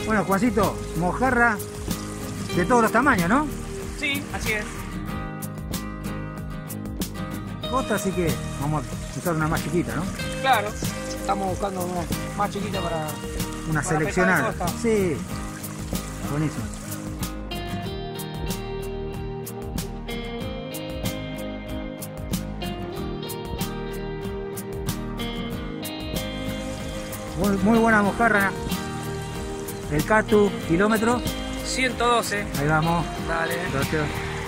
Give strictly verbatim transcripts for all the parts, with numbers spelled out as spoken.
Bueno, Juancito, mojarra de todos los tamaños, ¿no? Sí, así es. Costa, así que vamos a buscar una más chiquita, ¿no? Claro, estamos buscando una más chiquita para... Una para seleccionada. pescar de costa. Sí, buenísimo. Muy, muy buena mojarra. El Catu, kilómetro. ciento doce. Ahí vamos. Dale. Gracias.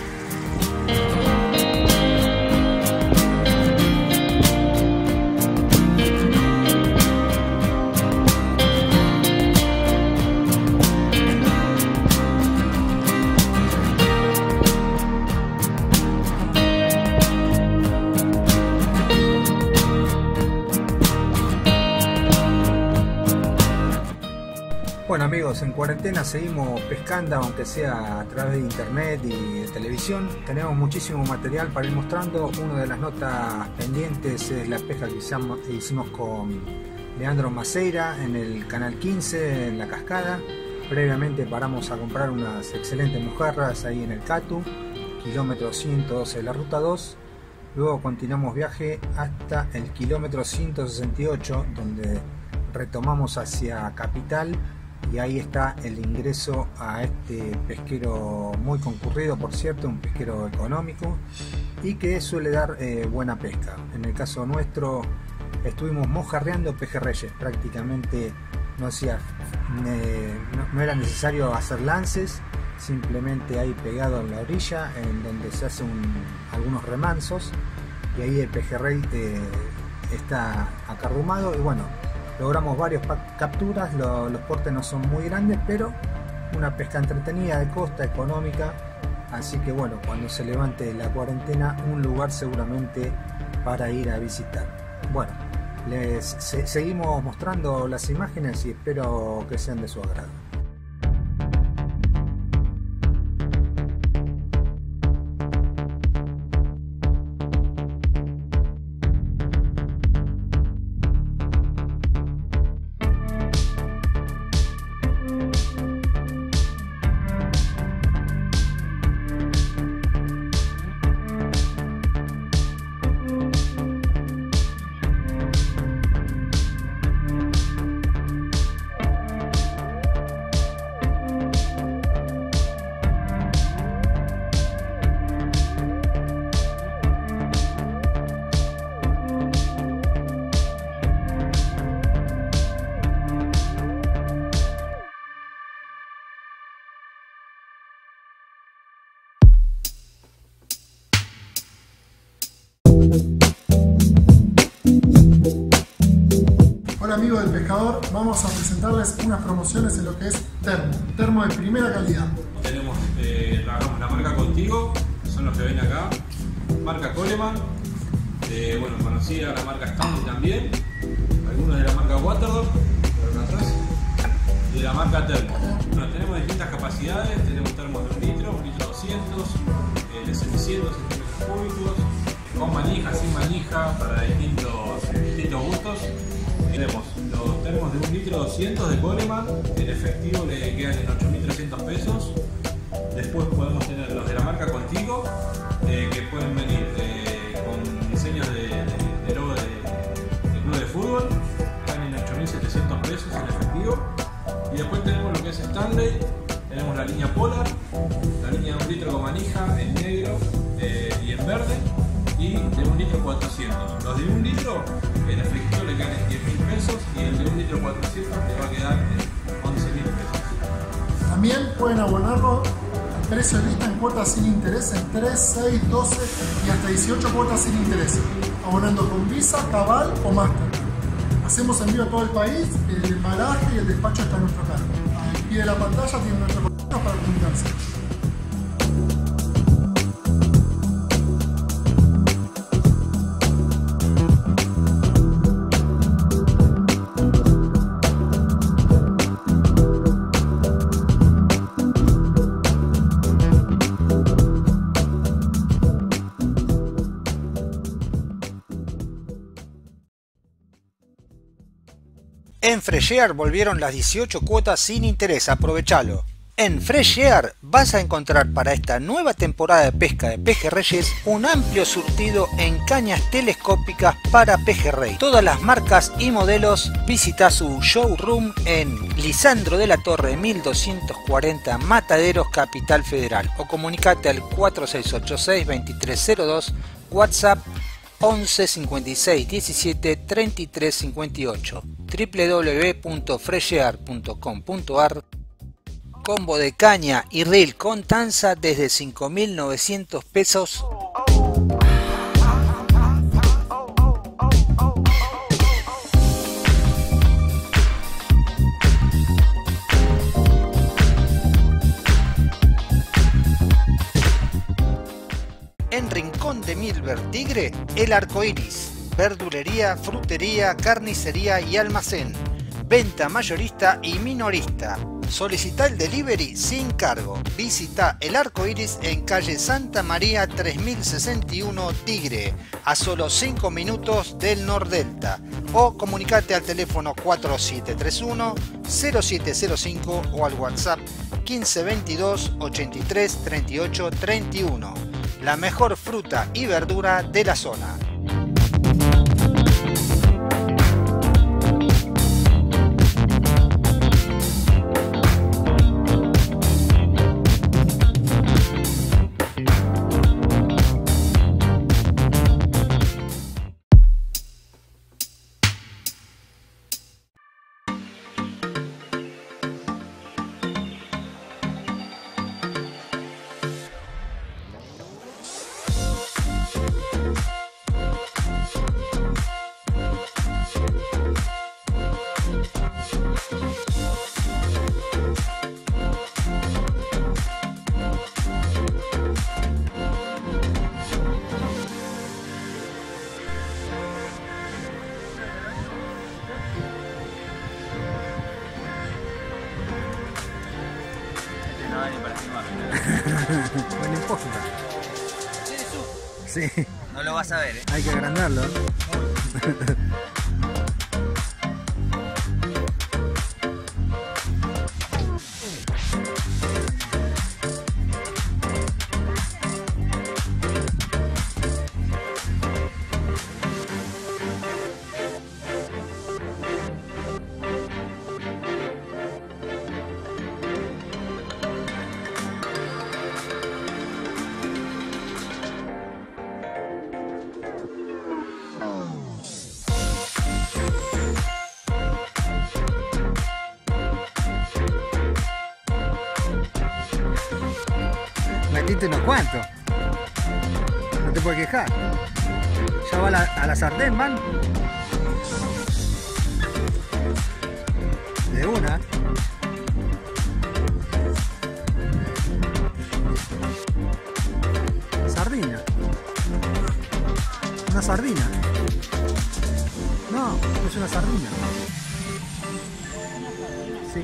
Bueno amigos, en cuarentena seguimos pescando, aunque sea a través de internet y de televisión. Tenemos muchísimo material para ir mostrando. Una de las notas pendientes es la pesca que hicimos con Leandro Maceira en el canal quince, en la cascada. Previamente paramos a comprar unas excelentes mojarras ahí en el Catu, kilómetro ciento doce de la ruta dos. Luego continuamos viaje hasta el kilómetro ciento sesenta y ocho, donde retomamos hacia Capital. Y ahí está el ingreso a este pesquero muy concurrido, por cierto, un pesquero económico y que suele dar eh, buena pesca. En el caso nuestro estuvimos mojarreando pejerreyes, prácticamente no, hacía, eh, no, no era necesario hacer lances, simplemente ahí pegado en la orilla, en donde se hacen algunos remansos y ahí el pejerrey eh, está acarrumado y bueno, logramos varias capturas. Lo, los portes no son muy grandes, pero una pesca entretenida de costa, económica. Así que bueno, cuando se levante la cuarentena, un lugar seguramente para ir a visitar. Bueno, les se, seguimos mostrando las imágenes y espero que sean de su agrado. Hola amigos del pescador, vamos a presentarles unas promociones en lo que es termo, termo de primera calidad. Tenemos eh, la, la marca Contigo, son los que ven acá, marca Coleman, eh, bueno, conocida la marca Stanley también, algunos de la marca Waterdog, y de la marca Termo. Bueno, tenemos distintas capacidades, tenemos termos de un litro, un litro doscientos, eh, de setecientos centímetros cúbicos, con manija, sin manija, para distintos, distintos gustos. Tenemos los termos de un litro doscientos de Coleman, en efectivo le quedan en ocho mil trescientos pesos. Después podemos tener los de la marca Contigo, eh, que pueden venir eh, con diseños de, de, de logo de, de club de fútbol, están en ocho mil setecientos pesos en efectivo. Y después tenemos lo que es Stanley, tenemos la línea Polar, la línea de un litro con manija en negro eh, y en verde, y de un litro cuatrocientos. Los de un litro en efectivo le quedan en diez mil pesos y el de un litro cuatrocientos le va a quedar en once mil pesos. También pueden abonarlo al precio de lista en cuotas sin interés en tres, seis, doce y hasta dieciocho cuotas sin interés, abonando con Visa, Cabal o Master. Hacemos envío a todo el país, el embalaje y el despacho está en nuestro cargo. Al pie de la pantalla tienen nuestro contacto para comunicarse. En Fresh Air volvieron las dieciocho cuotas sin interés, aprovechalo. En Fresh Air vas a encontrar para esta nueva temporada de pesca de pejerreyes un amplio surtido en cañas telescópicas para pejerrey. Todas las marcas y modelos. Visita su showroom en Lisandro de la Torre mil doscientos cuarenta Mataderos, Capital Federal, o comunicate al cuatro seis ocho seis, veintitrés cero dos, WhatsApp once cincuenta y seis diecisiete treinta y tres cincuenta y ocho, w w w punto fresh air punto com punto a r. Combo de caña y reel con tanza desde cinco mil novecientos pesos. En Rincón de Milver Tigre, El Arco Iris. Verdulería, frutería, carnicería y almacén. Venta mayorista y minorista. Solicita el delivery sin cargo. Visita El Arco Iris en calle Santa María tres mil sesenta y uno Tigre, a solo cinco minutos del Nordelta. O comunicate al teléfono cuatro siete tres uno, cero siete cero cinco o al WhatsApp quince veintidós, ochenta y tres, treinta y ocho, treinta y uno. La mejor fruta y verdura de la zona. Bueno, imposible. Sí. No lo vas a ver, ¿eh? Hay que agrandarlo. Metiste unos cuantos. No te puedes quejar. Ya va a la, a la sartén, man. De una. Sardina. Una sardina. No, es una sardina. Sí.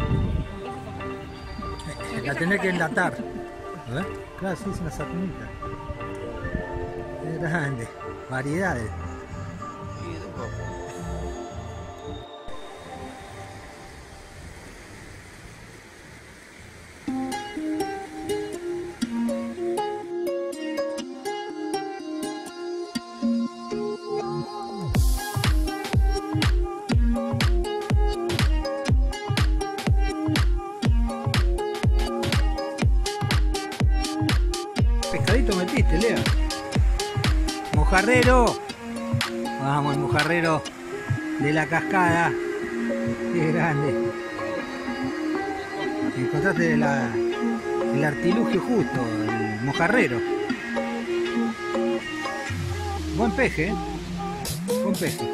La tenés que enlatar. ¿Eh? Claro, sí, es una sardinita. Es grande. Variedades. Pescadito metiste, Lea. Mojarrero. Vamos, el mojarrero de la cascada. Qué grande. Encontraste la, el artilugio justo, el mojarrero. Buen peje, ¿eh? Buen peje.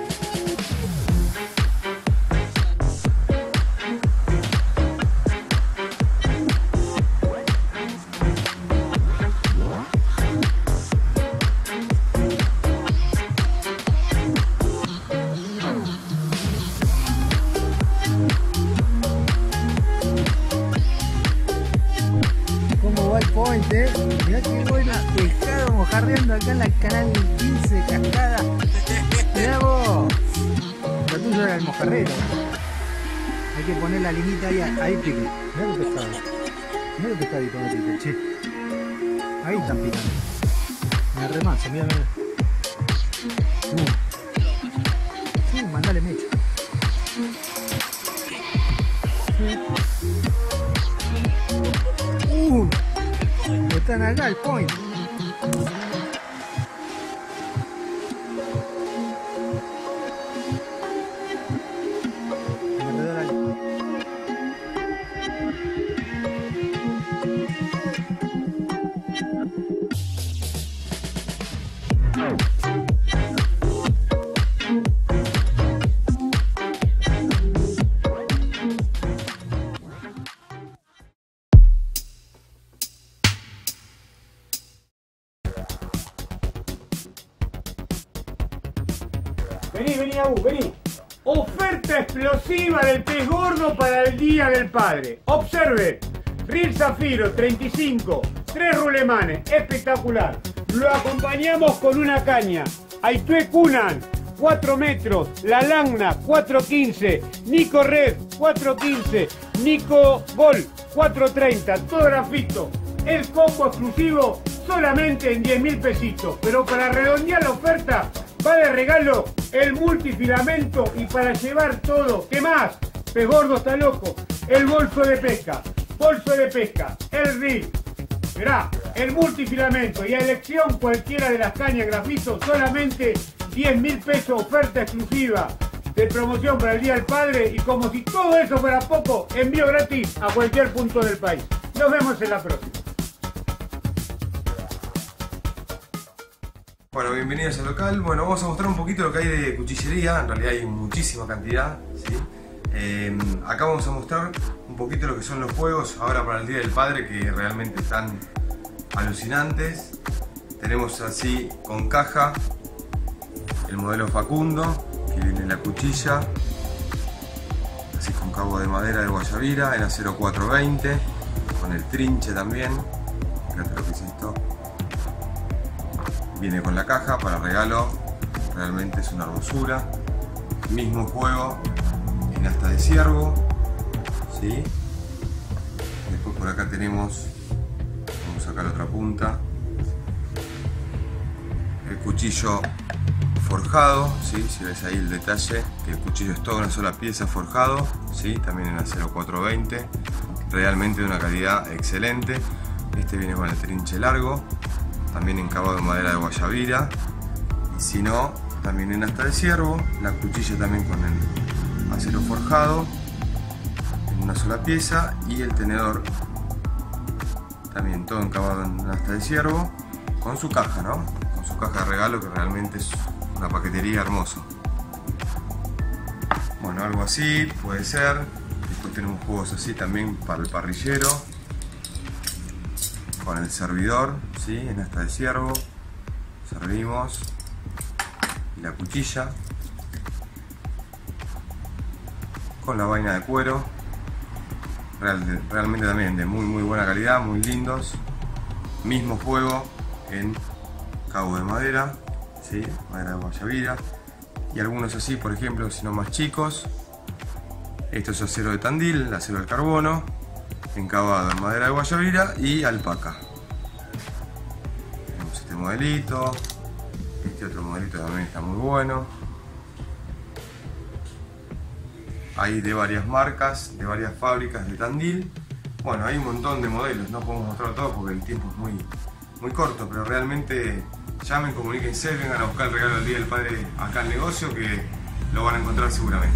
Point, eh. Mirá qué buena pescado mojarreando acá en la canal quince Cascada. Mirá vos. Lo tuyo era el mojarrero. Hay que poner la linita ahí, ahí pique. Mirá los pescados. Mirá los pescaditos que pican, che. Ahí están picando. Me remansa, mira, mira. Uh. Sí, mandale mecha. Uh. Están acá, el point. Vení, vení, Abu, vení. Oferta explosiva del pez gordo para el Día del Padre. Observe. Reel Zafiro treinta y cinco, tres rulemanes, espectacular. Lo acompañamos con una caña. Aitue Kunan, cuatro metros. La Langna, cuatro quince. Nico Red, cuatro quince. Nico Gol, cuatro treinta. Todo grafito. El combo exclusivo solamente en diez mil pesitos. Pero para redondear la oferta, va de regalo el multifilamento y para llevar todo. ¿Qué más? Pez gordo está loco. El bolso de pesca. Bolso de pesca. El reel. Verá, el multifilamento y a elección cualquiera de las cañas grafito, solamente diez mil pesos, oferta exclusiva de promoción para el Día del Padre, y como si todo eso fuera poco, envío gratis a cualquier punto del país. Nos vemos en la próxima. Bueno, bienvenidos al local. Bueno, vamos a mostrar un poquito lo que hay de cuchillería. En realidad hay muchísima cantidad, ¿sí? Eh, acá vamos a mostrar un poquito lo que son los juegos ahora para el Día del Padre, que realmente están alucinantes. Tenemos así con caja el modelo Facundo, que viene la cuchilla así con cabo de madera de Guayabira en acero cuatro veinte, con el trinche también. Fíjate lo que es esto. Viene con la caja para regalo, realmente es una hermosura. Mismo juego en asta de ciervo, ¿sí? Después por acá tenemos, vamos a sacar otra punta, el cuchillo forjado, ¿sí? Si ves ahí el detalle, que el cuchillo es toda una sola pieza forjado, ¿sí? También en acero cuatro veinte, realmente de una calidad excelente. Este viene con el trinche largo, también encabado en madera de Guayabira, y si no, también en asta de ciervo. La cuchilla también con el acero forjado en una sola pieza, y el tenedor también todo encabado en asta de ciervo, con su caja, ¿no? Con su caja de regalo, que realmente es una paquetería hermosa. Bueno, algo así puede ser. Después tenemos juegos así también para el parrillero, con el servidor, ¿sí? En asta de ciervo, servimos, y la cuchilla con la vaina de cuero, Real, realmente también de muy muy buena calidad, muy lindos. Mismo juego en cabo de madera, ¿sí? Madera de Guayabira, y algunos así, por ejemplo, si no más chicos. Esto es acero de Tandil, acero del carbono, encabado en madera de Guayabira y alpaca. Tenemos este modelito, este otro modelito también está muy bueno. Hay de varias marcas, de varias fábricas de Tandil. Bueno, hay un montón de modelos, no podemos mostrar todo porque el tiempo es muy, muy corto, pero realmente llamen, comuníquense, vengan a buscar el regalo del Día del Padre acá al negocio, que lo van a encontrar seguramente.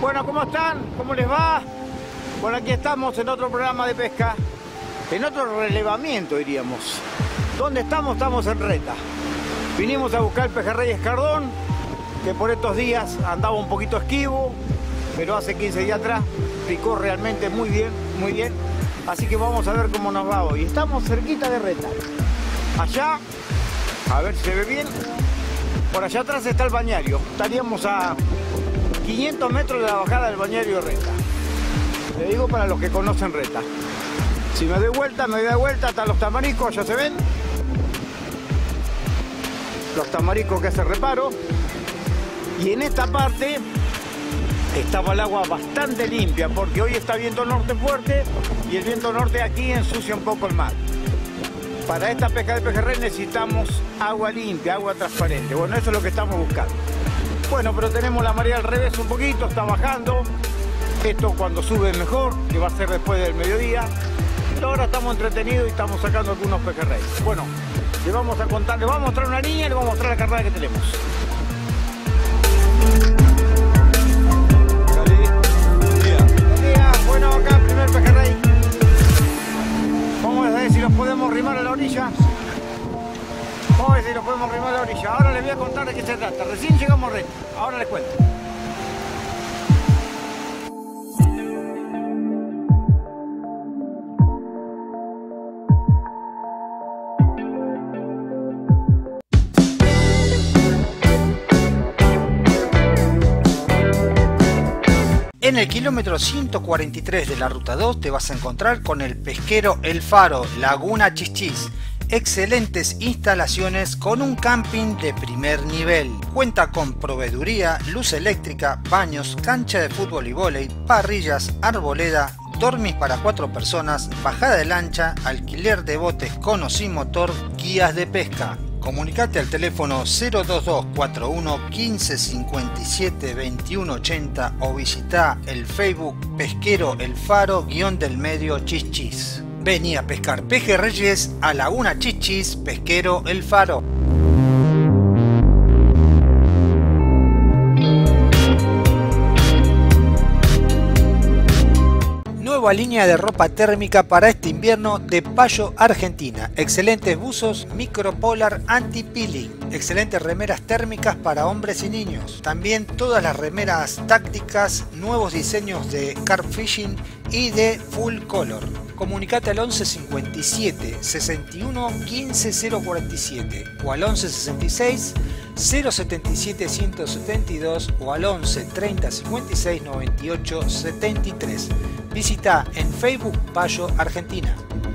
Bueno, ¿cómo están? ¿Cómo les va? Bueno, aquí estamos en otro programa de pesca, en otro relevamiento diríamos. ¿Dónde estamos? Estamos en Reta. Vinimos a buscar el pejerrey escardón, que por estos días andaba un poquito esquivo, pero hace quince días atrás picó realmente muy bien, muy bien. Así que vamos a ver cómo nos va hoy. Estamos cerquita de Reta. Allá, a ver si se ve bien, por allá atrás está el bañario. Estaríamos a quinientos metros de la bajada del bañario de Reta. Le digo para los que conocen Reta. Si me doy vuelta, me doy vuelta hasta los tamaricos, ya se ven. Los tamaricos que hace reparo. Y en esta parte estaba el agua bastante limpia, porque hoy está viento norte fuerte y el viento norte aquí ensucia un poco el mar. Para esta pesca de pejerrey necesitamos agua limpia, agua transparente. Bueno, eso es lo que estamos buscando. Bueno, pero tenemos la marea al revés un poquito, está bajando. Esto cuando sube mejor, que va a ser después del mediodía. Pero ahora estamos entretenidos y estamos sacando algunos pejerreyes. Bueno, les vamos a contar, les vamos a mostrar una niña y les vamos a mostrar la carnada que tenemos. Bueno, acá el primer pejerrey. Vamos a ver si los podemos rimar a la orilla. Vamos a ver si los podemos rimar a la orilla. Ahora les voy a contar de qué se trata. Recién llegamos a Reta. Ahora les cuento. En el kilómetro ciento cuarenta y tres de la ruta dos te vas a encontrar con el pesquero El Faro, Laguna Chichis. Excelentes instalaciones con un camping de primer nivel. Cuenta con proveeduría, luz eléctrica, baños, cancha de fútbol y vóley, parrillas, arboleda, dormis para cuatro personas, bajada de lancha, alquiler de botes con o sin motor, guías de pesca. Comunicate al teléfono cero dos dos cuatro uno quince cincuenta y siete veintiuno ochenta o visita el Facebook Pesquero El Faro guión del medio Chichis. Vení a pescar pejerreyes a Laguna Chichis, Pesquero El Faro. Nueva línea de ropa térmica para este invierno de Payo Argentina. Excelentes buzos micropolar anti-peeling. Excelentes remeras térmicas para hombres y niños. También todas las remeras tácticas, nuevos diseños de carp fishing y de full color. Comunicate al once cincuenta y siete sesenta y uno quince cero cuarenta y siete o al once sesenta y seis cero setenta y siete ciento setenta y dos o al once treinta cincuenta y seis noventa y ocho setenta y tres. Visita en Facebook Payo Argentina.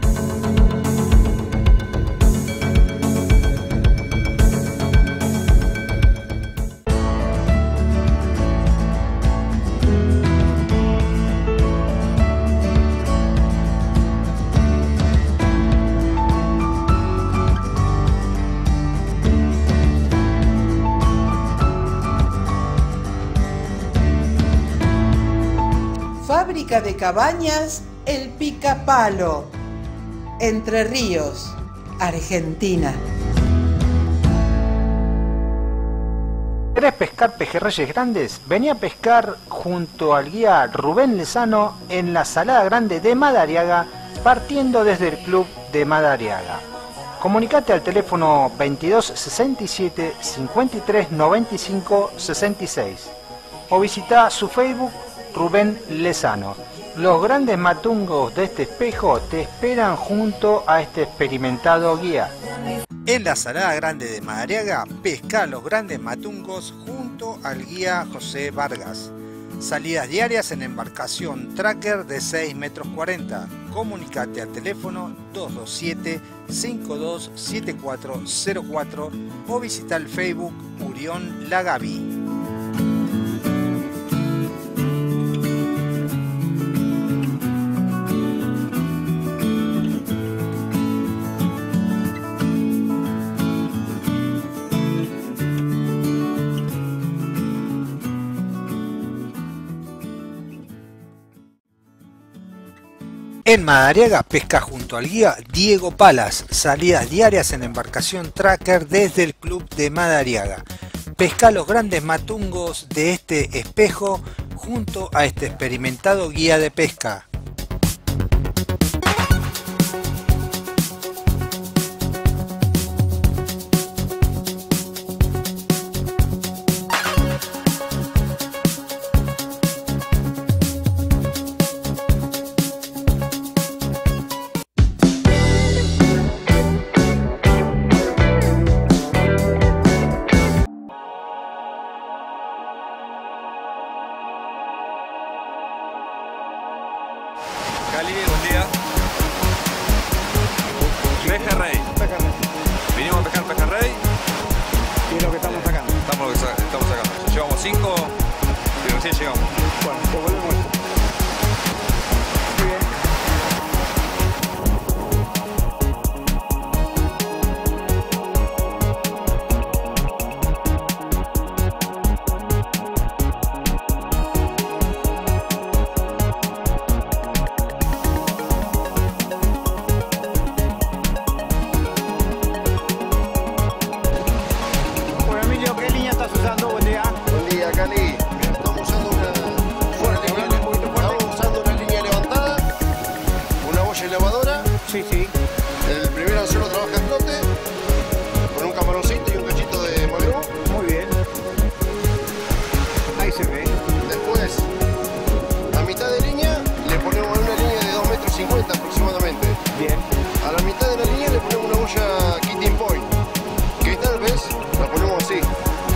Fábrica de cabañas El Picapalo, Entre Ríos, Argentina. ¿Querés pescar pejerreyes grandes? Vení a pescar junto al guía Rubén Lezano en la Salada Grande de Madariaga, partiendo desde el club de Madariaga. Comunicate al teléfono veintidós sesenta y siete cincuenta y tres noventa y cinco sesenta y seis o visita su Facebook Rubén Lezano. Los grandes matungos de este espejo te esperan junto a este experimentado guía. En la Salada Grande de Madariaga, pesca los grandes matungos junto al guía José Vargas. Salidas diarias en embarcación tracker de seis metros cuarenta. Comunicate al teléfono dos dos siete cinco dos siete cuatro cero cuatro o visita el Facebook Urión La Gaby. En Madariaga pesca junto al guía Diego Palas, salidas diarias en embarcación tracker desde el club de Madariaga. Pesca los grandes matungos de este espejo junto a este experimentado guía de pesca. Cali, buen día. Pejerrey. Vinimos a pescar pejerrey. ¿Qué es lo que estamos sacando? Estamos, lo que sa- estamos sacando. Llevamos cinco y recién llegamos. Bueno, devolvemos esto. Muy bien. Bueno, Emilio, ¿qué línea estás usando? Buen día. Buen día, Cali. Estamos usando una, una línea, estamos usando una línea levantada, una boya elevadora. Sí, sí. El primer anzuelo trabaja en flote, con un camaroncito y un cachito de magrú. Muy bien. Ahí se ve. Después, a mitad de línea, le ponemos una línea de dos metros cincuenta aproximadamente. Bien. A la mitad de la línea le ponemos una boya Kitting Point, que tal vez la ponemos así.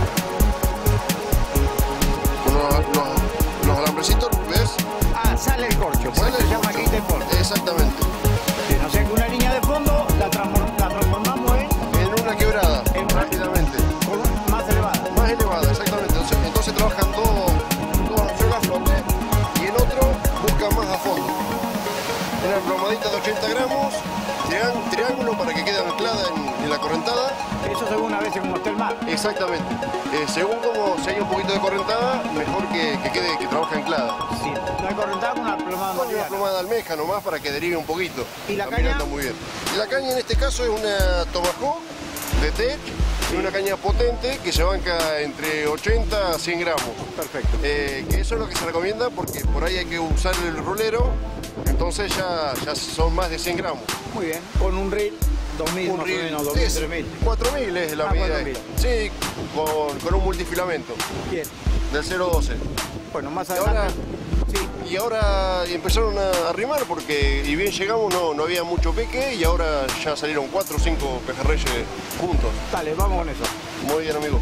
Con los, los, los alambrecitos, ¿ves? Ah, sale el corcho. Por Sale eso se el llama corcho. Kit de Port. Exactamente. O sea que una línea de fondo la, transform- la transformamos en, En una quebrada, En una- rápidamente. con un- más elevada. Más elevada, exactamente. Entonces, entonces trabajan dos, dos anzuelos a flote y en otro buscan más a fondo. Una plomadita de ochenta gramos, trián- triángulo para que quede anclada en, en la correntada. Eso según a veces como está el mar. Exactamente. Eh, según como si hay un poquito de correntada, mejor que, que quede, que trabaje anclada. Sí. No hay correntada con una plomada Con una más plomada de almeja nomás para que derive un poquito. ¿Y la También caña? anda muy bien. Y la caña en este caso es una Tomahawk de Tech, una caña potente que se banca entre ochenta a cien gramos. Perfecto. Eh, que eso es lo que se recomienda porque por ahí hay que usar el rulero, entonces ya, ya son más de cien gramos. Muy bien. Con un reel, dos mil más o menos, dos mil, es tres mil. cuatro mil es la Ah, medida. cuatro mil. Sí, con, con un multifilamento Bien. del cero doce. Bueno, más Y ahora, adelante. Sí. y ahora empezaron a arrimar porque y bien llegamos no, no había mucho peque y ahora ya salieron cuatro o cinco pejerreyes juntos. Dale, vamos con eso. Muy bien, amigo.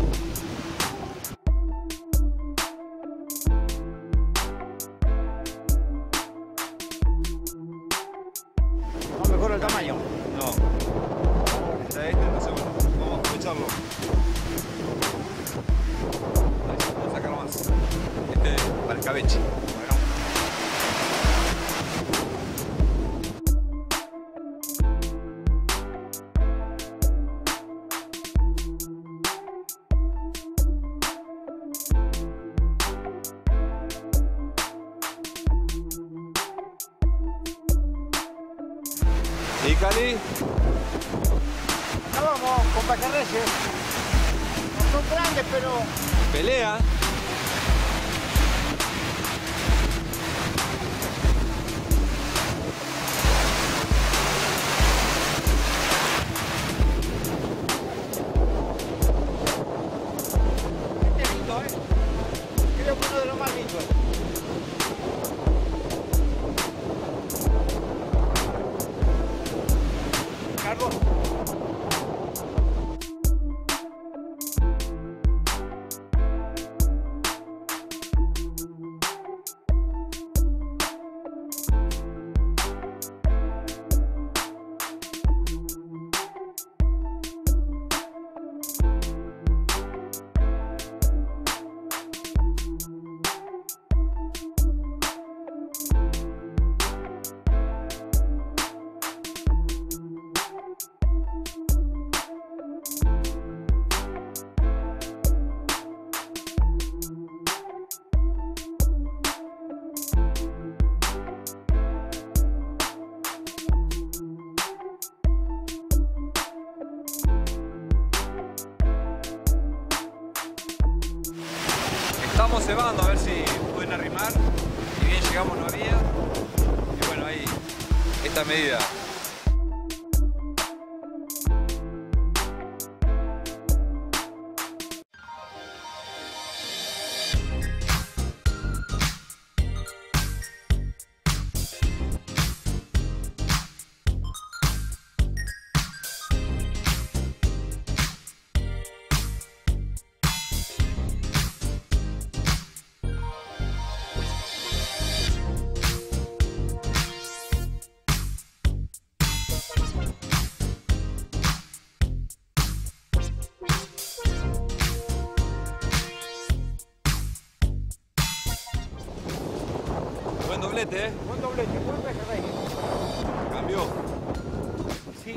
No mejora el tamaño. No. Está este, entonces bueno, vamos a aprovecharlo. Vamos a sacarlo más. Este para el escabeche. ¿Y Cali? Ya vamos con pejerreyes. No son grandes, pero Pelea. este es lindo, ¿eh? Creo que uno de los más lindos. Carlos. estamos cebando a ver si pueden arrimar. Si bien llegamos no había. Y bueno, ahí, esta medida. Buen doblete, ¿eh? Buen doblete, buen pejerrey. Cambió. Sí.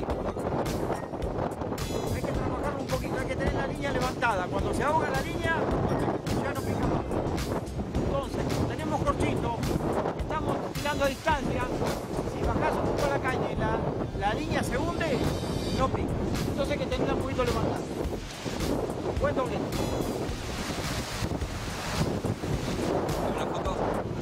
Hay que trabajarlo un poquito, hay que tener la línea levantada. Cuando se ahoga la línea, ya no pica más. Entonces, tenemos corchito, estamos tirando a distancia. Si bajás un poco la caña y la, la línea se hunde, no pica. Entonces hay que tenerla un poquito levantada. Buen doblete. ¿Una foto?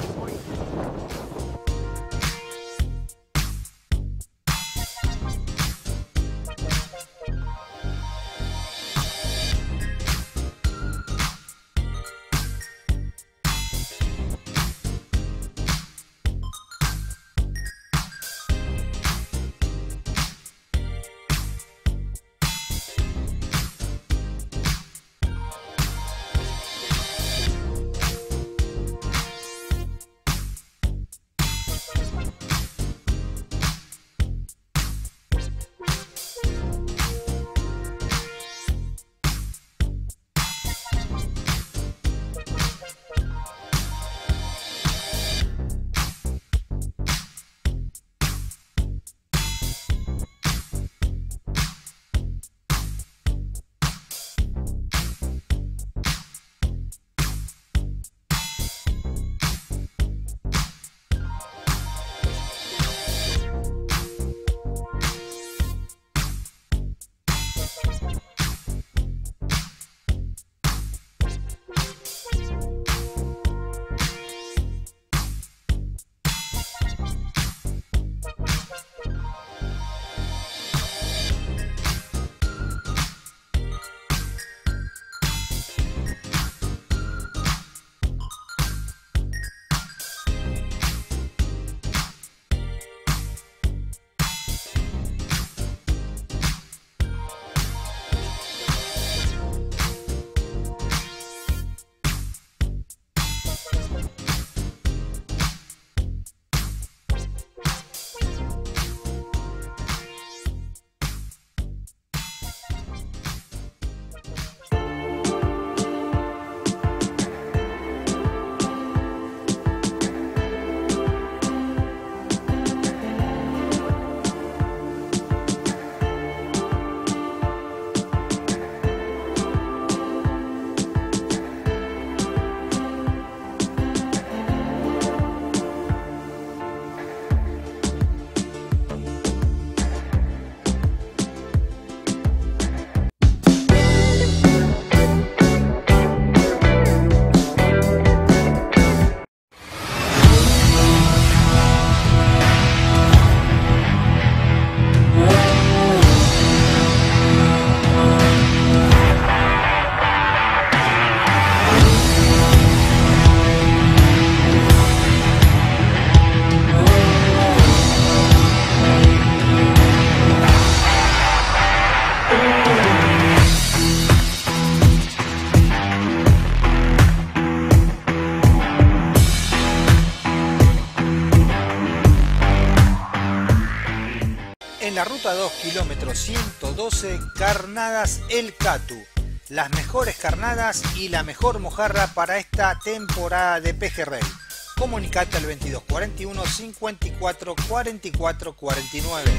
la ruta dos, kilómetro ciento doce, Carnadas El Catu. Las mejores carnadas y la mejor mojarra para esta temporada de pejerrey. Comunicate al veintidós cuarenta y uno, cincuenta y cuatro, cuarenta y cuatro, cuarenta y nueve.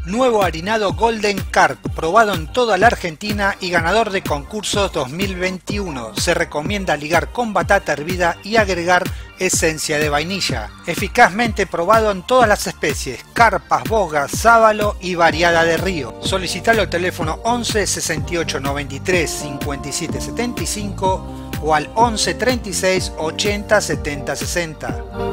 Nuevo harinado Golden Carp, probado en toda la Argentina y ganador de concursos dos mil veintiuno. Se recomienda ligar con batata hervida y agregar esencia de vainilla. Eficazmente probado en todas las especies, carpas, bogas, sábalo y variada de río. Solicitalo al teléfono once sesenta y ocho noventa y tres cincuenta y siete setenta y cinco o al once treinta y seis ochenta setenta sesenta.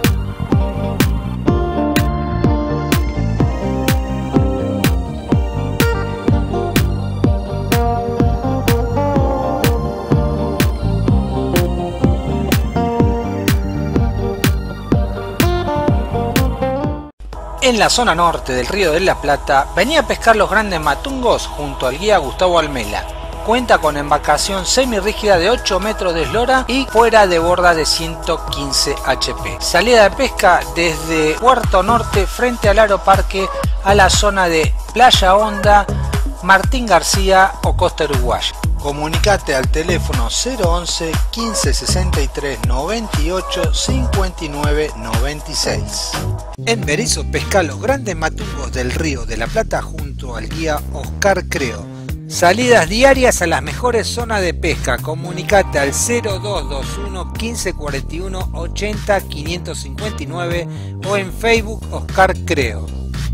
En la zona norte del Río de la Plata, venía a pescar los grandes matungos junto al guía Gustavo Almela. Cuenta con embarcación semirrígida de ocho metros de eslora y fuera de borda de ciento quince H P. Salida de pesca desde Puerto Norte frente al Aeroparque a la zona de Playa Honda, Martín García o Costa Uruguaya. Comunicate al teléfono cero once quince sesenta y tres noventa y ocho cincuenta y nueve noventa y seis. En Berisso pesca los grandes matungos del Río de la Plata junto al guía Oscar Creo. Salidas diarias a las mejores zonas de pesca. Comunicate al cero dos dos uno quince cuarenta y uno ochenta quinientos cincuenta y nueve o en Facebook Oscar Creo.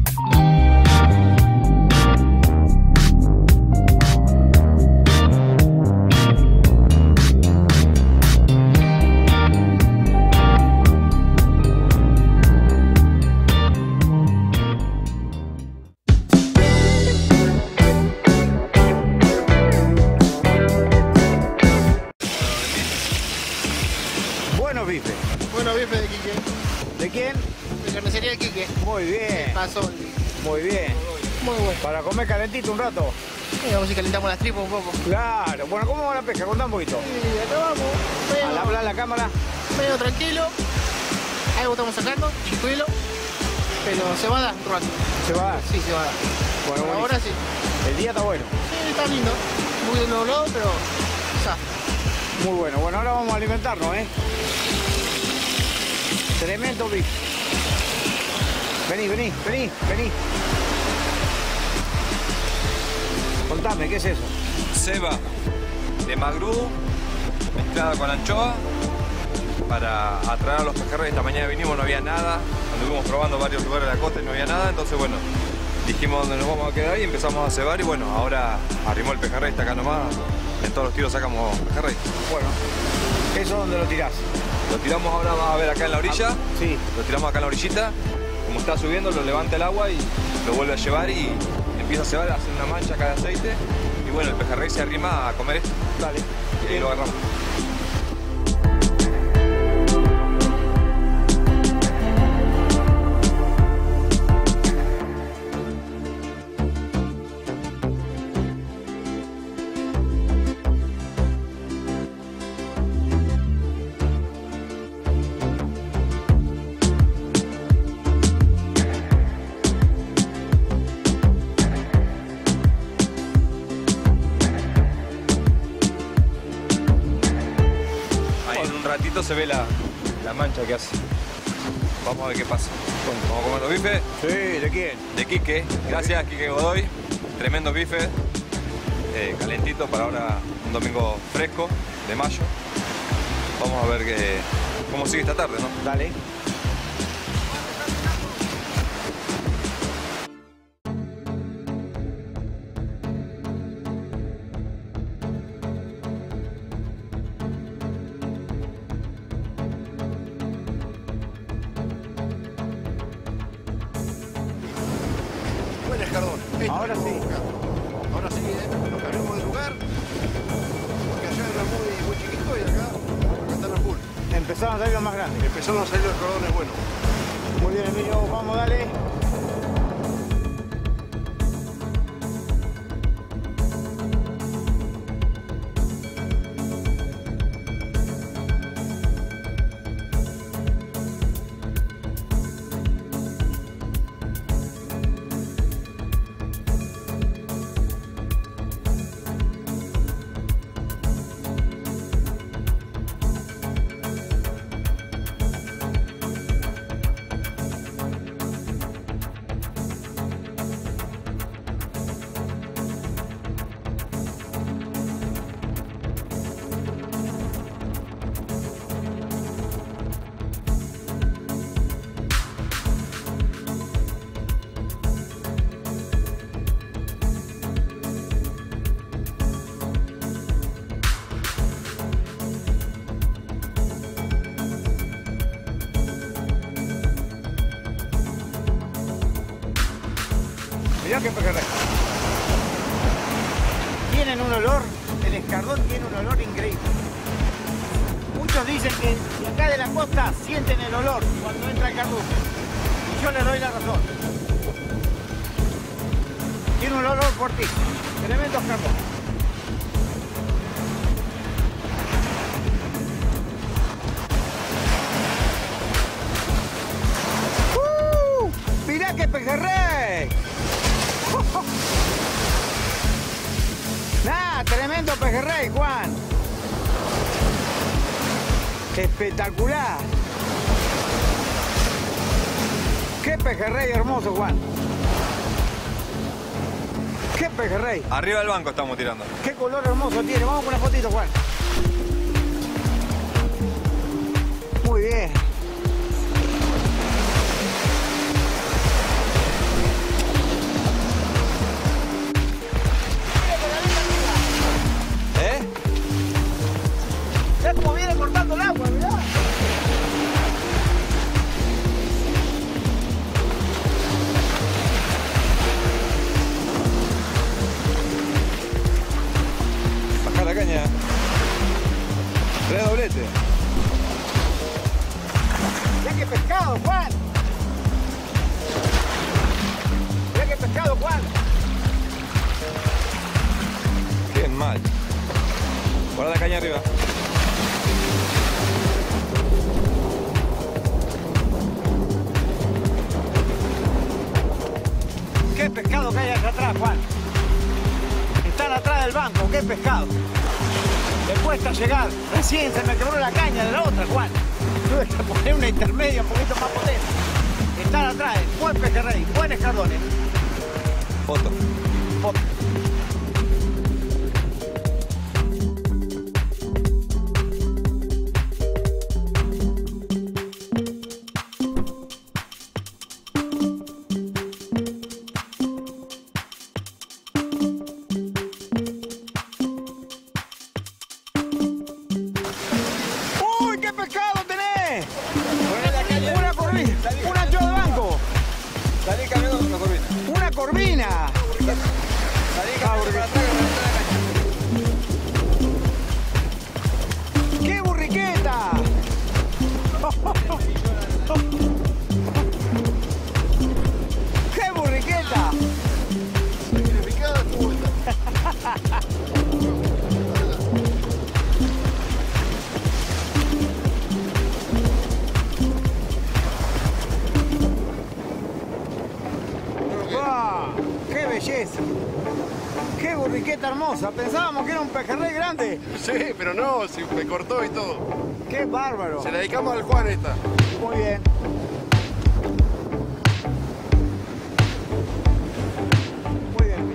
Muy bien. Pasó. Muy bien. Muy bueno. Para comer calentito un rato. Sí, vamos y calentamos las tripas un poco. Claro. Bueno, ¿cómo va la pesca? Contá un poquito. Sí, acá vamos. Medio, Al hablar la cámara. Medio tranquilo. Algo estamos sacando, chicuelo. Pero se va a dar un rato. ¿Se va a dar? Sí, se va a dar. Bueno, Por ahora sí. El día está bueno. Sí, está lindo. Muy nublado, pero está. Muy bueno. Bueno, ahora vamos a alimentarnos, ¿eh? Tremendo bife. Vení, vení, vení, vení. Contame, ¿qué es eso? Ceba de magrú mezclada con anchoa para atraer a los pejerreyes. Esta mañana vinimos, no había nada. Anduvimos probando varios lugares de la costa y no había nada. Entonces, bueno, dijimos dónde nos vamos a quedar y empezamos a cebar. Y bueno, ahora arrimó el pejerrey, está acá nomás. En todos los tiros sacamos pejerrey. Bueno, ¿eso dónde lo tirás? Lo tiramos ahora, vas a ver acá en la orilla. Sí. Lo tiramos acá en la orillita. Como está subiendo, lo levanta el agua y lo vuelve a llevar y empieza a cebar, hace una mancha acá de aceite. Y bueno, el pejerrey se arrima a comer esto. Dale. Y ahí lo agarramos. Se ve la, la mancha que hace. Vamos a ver qué pasa. ¿Vamos a comer los bifes? Sí, ¿de quién? De Quique. Gracias, Quique Godoy. Tremendo bife. Eh, calentito para ahora un domingo fresco de mayo. Vamos a ver que, cómo sigue esta tarde, ¿no? Dale. Ahora sí. Ahora sí, ¿eh? Nos cambiamos de lugar. Porque allá era muy, muy chiquito y acá, acá están a full. Empezaron a salir los más grandes. Empezaron a salir los cordones buenos. Muy bien, Emilio. Vamos, dale. que pejerrey. Tienen un olor, el escardón tiene un olor increíble. Muchos dicen que de acá de la costa sienten el olor cuando entra el cardumen. Y yo les doy la razón. Tiene un olor fortísimo. Tremendo escardón. ¡Uh! ¡Mirá qué pejerrey! ¡Nah! Tremendo pejerrey, Juan. Espectacular. Qué pejerrey hermoso, Juan. Qué pejerrey. Arriba del banco estamos tirando. Qué color hermoso tiene. Vamos con una fotito, Juan. Muy bien. ¿Eh? Es como viene cortando el agua, mirá. Baja la caña. Tres dobletes. Mirá qué pescado, Juan. Mirá qué pescado, Juan. Qué mal. Guarda la caña arriba. Qué pescado que hay allá atrás, Juan. Están atrás del banco, qué pescado. Le cuesta llegar. Recién se me quebró la caña de la otra, Juan. Tuve que poner una intermedia un poquito más potente. Están atrás, buen pejerrey, buen escardón. Foto. Foto. ¡Uy, qué pescado tenés! Una corvina, un ancho de banco. Salí caminando con una corvina. Una corvina. Salí caminando para atrás con la caña. ¡Qué burriqueta! ¡Qué burriqueta! Tiene picada, estuvo vuelta. ¡Wow! ¡Qué belleza! ¡Qué burriqueta hermosa! Pensábamos que era un pejerrey grande. Sí, pero no, si me cortó y todo. ¡Qué bárbaro! Se la dedicamos al Juan esta. Muy bien. Muy bien.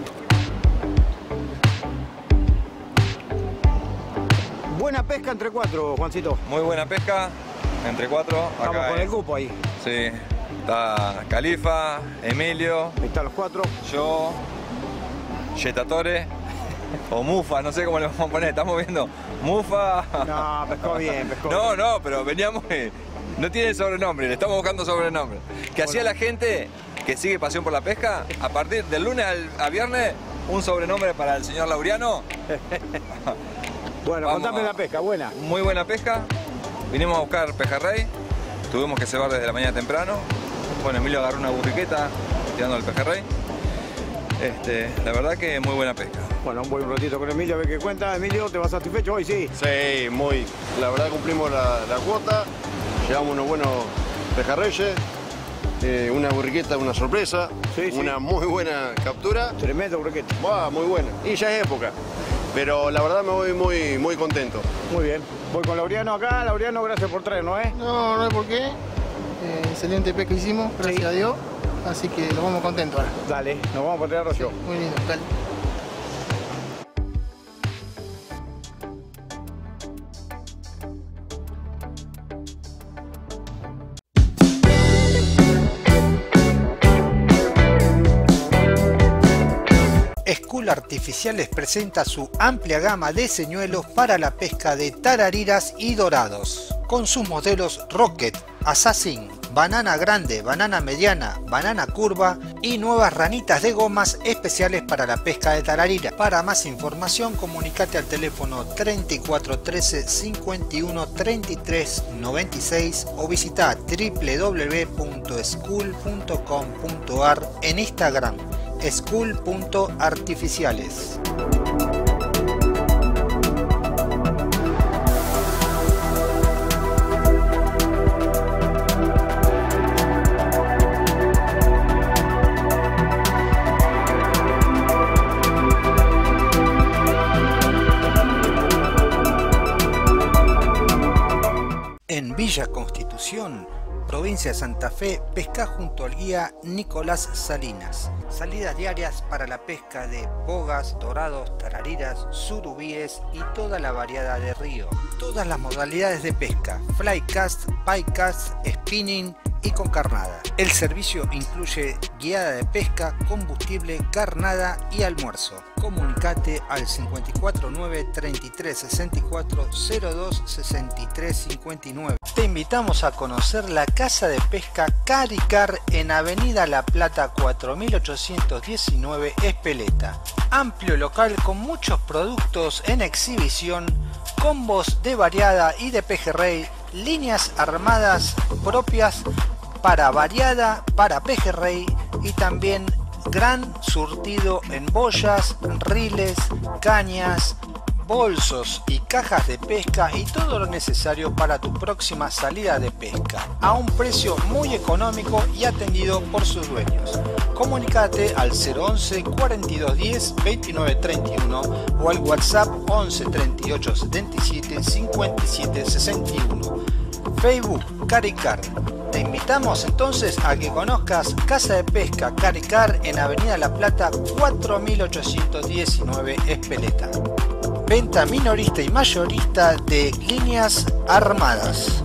Buena pesca entre cuatro, Juancito. Muy buena pesca. Entre cuatro. Estamos Acá con hay- el cupo ahí. Sí. Está Califa, Emilio, Ahí están los cuatro. yo, Yetatore o Mufa, no sé cómo le vamos a poner. Estamos viendo Mufa. No, pescó bien, pescó No, bien. no, pero veníamos. eh, No tiene sobrenombre, le estamos buscando sobrenombre. Que hacía la gente que sigue Pasión por la Pesca, a partir del lunes al, a viernes, un sobrenombre para el señor Laureano. Bueno, Vamos contame a- la pesca, buena. Muy buena pesca. Vinimos a buscar pejerrey. Tuvimos que cebar desde la mañana temprano. Bueno, Emilio agarró una burriqueta tirando el pejerrey. Este, la verdad que muy buena pesca. Bueno, un buen ratito con Emilio, a ver qué cuenta. Emilio, ¿te vas satisfecho hoy? Sí. Sí, muy. La verdad cumplimos la, la cuota. Llevamos unos buenos pejerreyes. eh, una burriqueta, una sorpresa. Sí, sí. Una muy buena captura. Tremendo burriqueta. Buah, muy buena. Y ya es época. Pero la verdad me voy muy, muy contento. Muy bien. Voy con Laureano acá. Laureano, gracias por traernos, ¿eh? No, no hay por qué. Eh, excelente pesca hicimos, gracias Sí. a Dios. Así que nos vamos contentos ahora. Dale, nos vamos a traer Rocío. Muy lindo, dale. School Artificiales presenta su amplia gama de señuelos para la pesca de tarariras y dorados, con sus modelos Rocket, Assassin, banana grande, banana mediana, banana curva y nuevas ranitas de gomas especiales para la pesca de tararira. Para más información comunicate al teléfono treinta y cuatro trece cincuenta y uno treinta y tres noventa y seis o visita w w w punto school punto com punto a r en Instagram school punto artificiales. En Villa Constitución, provincia de Santa Fe, pesca junto al guía Nicolás Salinas. Salidas diarias para la pesca de bogas, dorados, tarariras, surubíes y toda la variedad de río. Todas las modalidades de pesca, fly cast, pike cast, spinning y con carnada. El servicio incluye guiada de pesca, combustible, carnada y almuerzo. Comunicate al cincuenta y cuatro nueve treinta y tres sesenta y cuatro cero dos sesenta y tres cincuenta y nueve. Te invitamos a conocer la casa de pesca Caricar en Avenida La Plata cuatro mil ochocientos diecinueve, Espeleta. Amplio local con muchos productos en exhibición, combos de variada y de pejerrey, líneas armadas propias para variada, para pejerrey y también gran surtido en boyas, riles, cañas, bolsos y cajas de pesca y todo lo necesario para tu próxima salida de pesca a un precio muy económico y atendido por sus dueños. Comunicate al cero once cuarenta y dos diez veintinueve treinta y uno o al WhatsApp once treinta y ocho setenta y siete cincuenta y siete sesenta y uno. Facebook Caricar. Te invitamos entonces a que conozcas Casa de Pesca Caricar en Avenida La Plata cuatro mil ochocientos diecinueve, Espeleta. Venta minorista y mayorista de líneas armadas.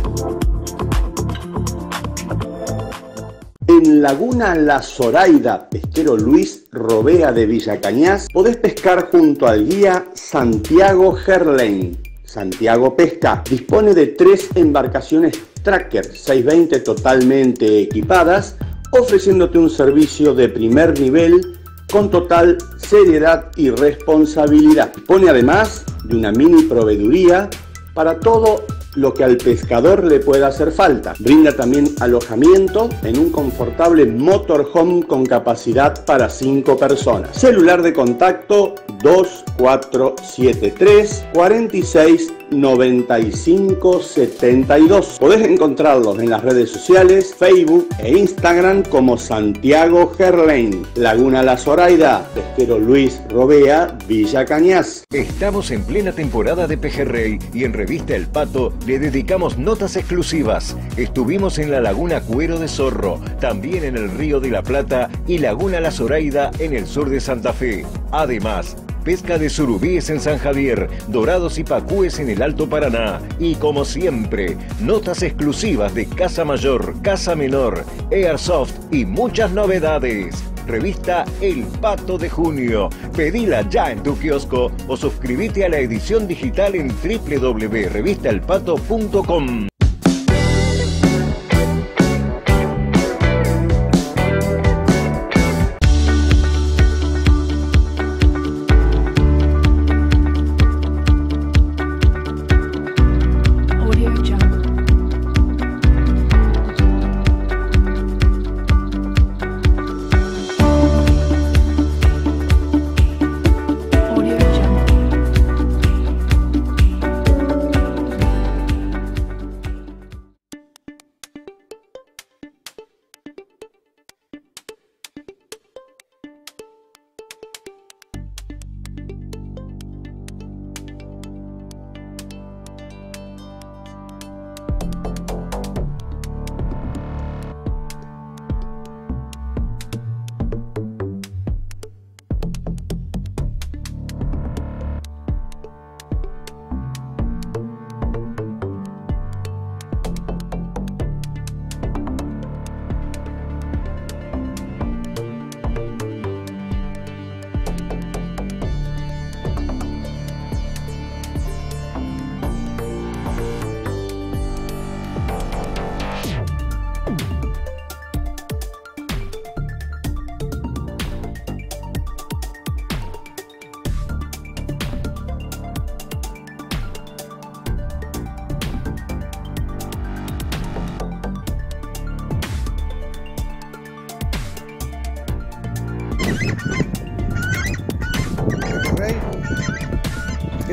En Laguna La Zoraida, pesquero Luis Robea de Villa Cañas, podés pescar junto al guía Santiago Gerlain. Santiago Pesca dispone de tres embarcaciones Tracker seiscientos veinte totalmente equipadas, ofreciéndote un servicio de primer nivel con total seriedad y responsabilidad. Dispone además de una mini proveeduría para todo lo que al pescador le pueda hacer falta. Brinda también alojamiento en un confortable motorhome con capacidad para cinco personas. Celular de contacto dos cuatro siete tres cuatro seis nueve cinco siete dos. Podés encontrarlos en las redes sociales, Facebook e Instagram como Santiago Gerlain. Laguna La Zoraida, pesquero Luis Robea, Villa Cañas. Estamos en plena temporada de pejerrey y en Revista El Pato le dedicamos notas exclusivas. Estuvimos en la Laguna Cuero de Zorro, también en el Río de la Plata y Laguna La Zoraida en el sur de Santa Fe. Además, pesca de surubíes en San Javier, dorados y pacúes en el Alto Paraná. Y como siempre, notas exclusivas de Casa Mayor, Casa Menor, Airsoft y muchas novedades. Revista El Pato de Junio. Pedila ya en tu kiosco o suscríbete a la edición digital en w w w punto revista el pato punto com.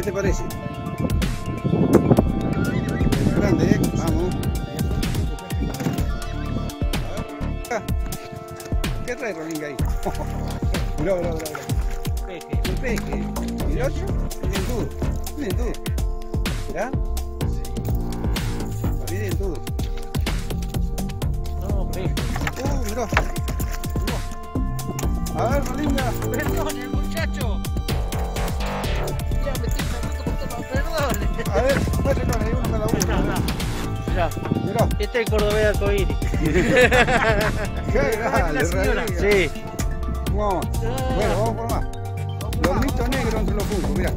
te parece? Es grande, ¿eh? Vamos. A ver. ¿Qué trae Rolinga ahí? Mirá, mirá, mirá. Peje. Un peje. ¿Y el otro? Bien duro. Bien duro. ¿Mirá? Sí. Bien duro. No, peje. Uh, mirá. A ver, Rolinga. Perdón, el muchacho. Ya me estoy sacando por todo, perdón. A ver, muéstrenos, hay uno cada uno. Mirá, mirá. Este es el cordobés arcoíris. Qué grande, señora. Rodrigo. Sí. Vamos. Bueno, vamos por más. Lomito negro entre los puntos, mirá.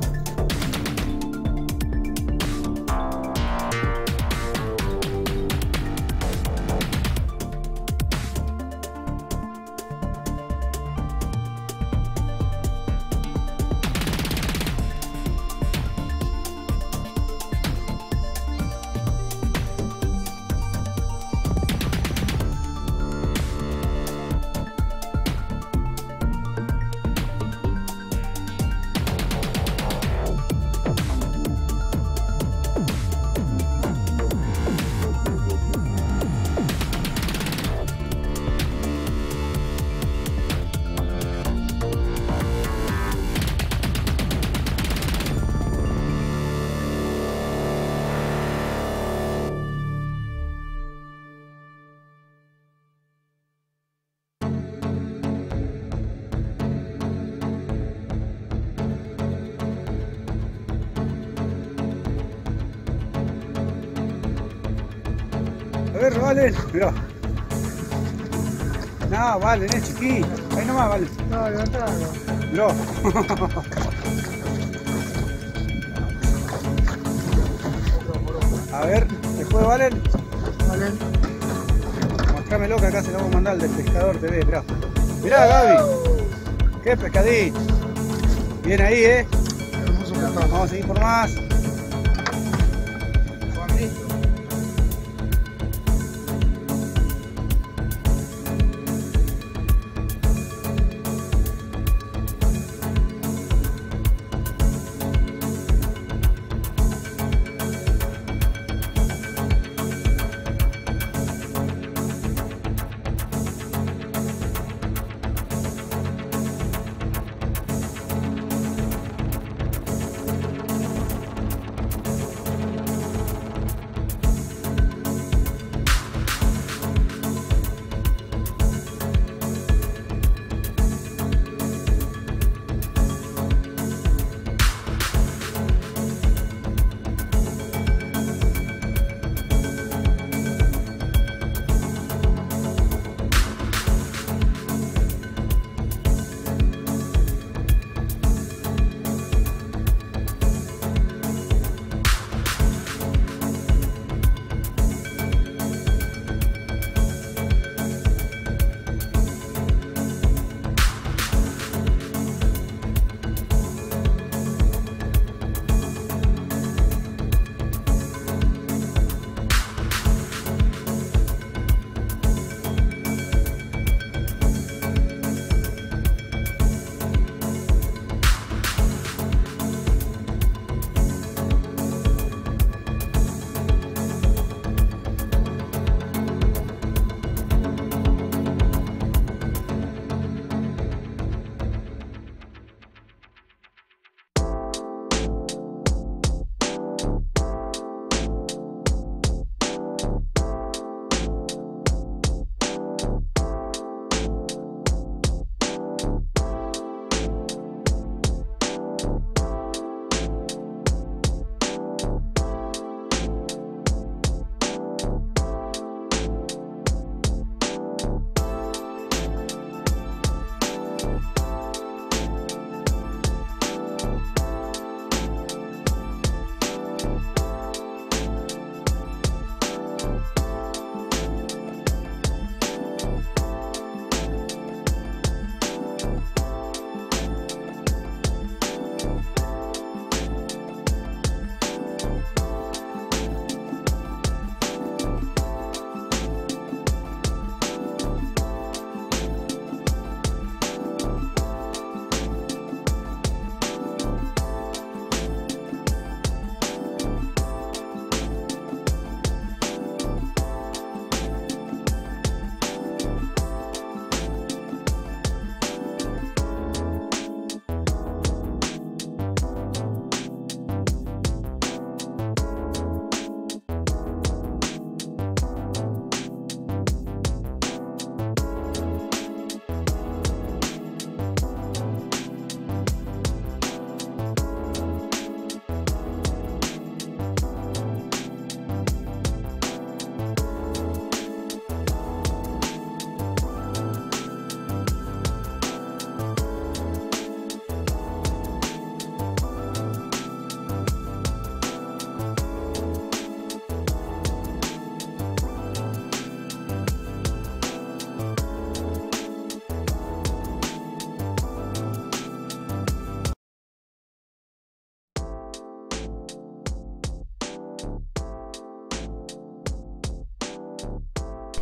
A ver, Valen, mirá. No, Valen, es chiquito. Ahí nomás, Valen. No, levantalo. Mirá. A ver, después Valen. Valen. Mostrámelo que acá se lo vamos a mandar al del pescador T V, mirá. Mirá, Gaby. Qué pescadito. Bien ahí, eh. Hermoso pescado. Vamos a seguir por más.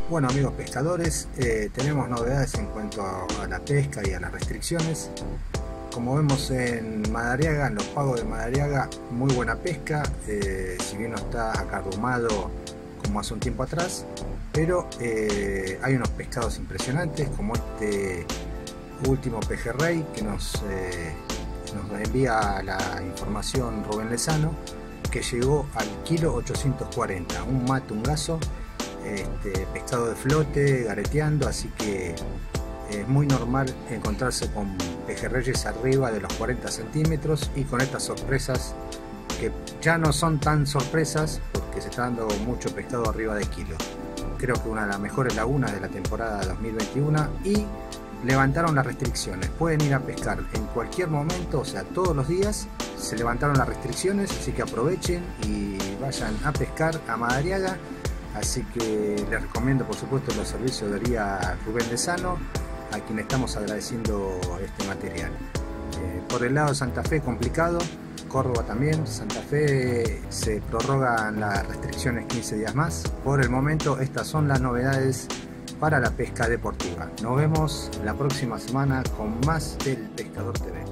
Bueno amigos pescadores, eh, tenemos novedades en cuanto a, a la pesca y a las restricciones. Como vemos en Madariaga, en los pagos de Madariaga, muy buena pesca, eh, si bien no está acarrumado como hace un tiempo atrás, pero eh, hay unos pescados impresionantes como este último pejerrey que nos, eh, nos envía la información Rubén Lezano, que llegó al kilo ochocientos cuarenta, un matungazo, este, pescado de flote, gareteando, así que es muy normal encontrarse con pejerreyes arriba de los cuarenta centímetros y con estas sorpresas que ya no son tan sorpresas porque se está dando mucho pescado arriba de kilo. Creo que una de las mejores lagunas de la temporada dos mil veintiuno, y levantaron las restricciones, pueden ir a pescar en cualquier momento, o sea todos los días se levantaron las restricciones, así que aprovechen y vayan a pescar a Madariaga. Así que les recomiendo por supuesto los servicios de guía Rubén Lezano, a quien estamos agradeciendo este material. Eh, por el lado de Santa Fe complicado, Córdoba también. Santa Fe se prorrogan las restricciones quince días más. Por el momento estas son las novedades para la pesca deportiva. Nos vemos la próxima semana con más del Pescador T V.